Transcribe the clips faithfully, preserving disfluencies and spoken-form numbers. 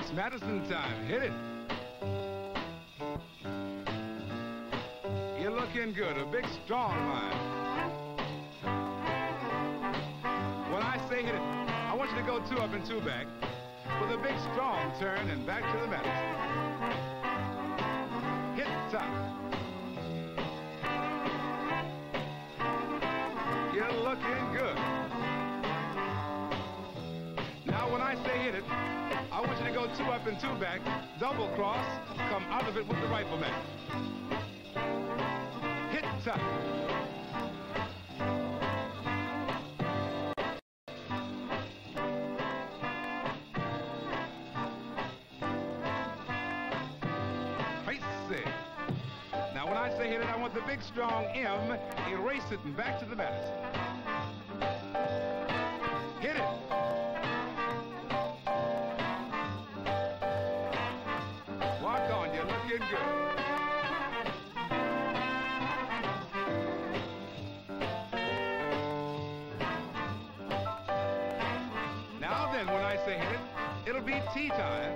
It's Madison time. Hit it. You're looking good. A big, strong line. When I say hit it, I want you to go two up and two back with a big, strong turn and back to the Madison. Hit top. You're looking good. Now when I say hit it, I want you to go two up and two back, double cross, come out of it with the rifleman. Hit top. Face it. Now when I say hit it, I want the big strong M, erase it and back to the Madison. Hit it. Walk on, you're looking good. Now then, when I say hit it, it'll be tea time.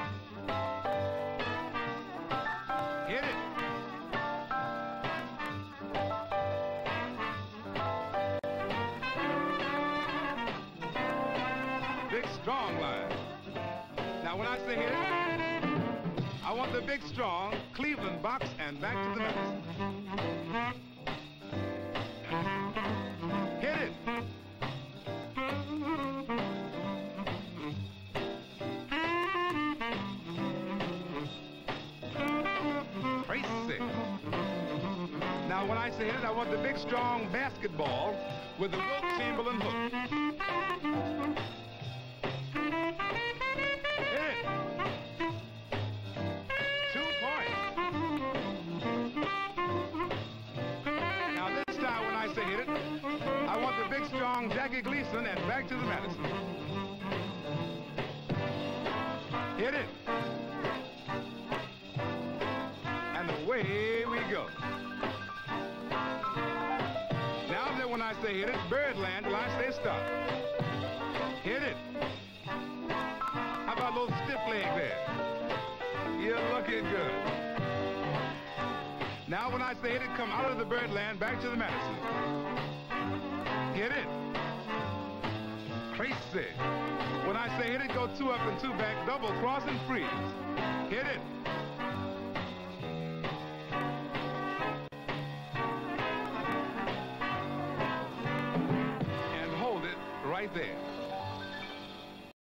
Hit it. Big strong line. Now when I say hit it, I want the big strong Cleveland box and back to the Madison. Hit it. Tracy. Now when I say hit it, I want the big strong basketball with the Wilt Chamberlain hook. Hit it. I want the big strong Jackie Gleason and back to the Madison. Hit it. And away we go. Now then when I say hit it, Birdland till I say stop. Hit it. How about a little stiff leg there? You're looking good. Now when I say hit it, come out of the Birdland, back to the Madison. Hit it. Crazy. When I say hit it, go two up and two back, double cross and freeze. Hit it. And hold it right there.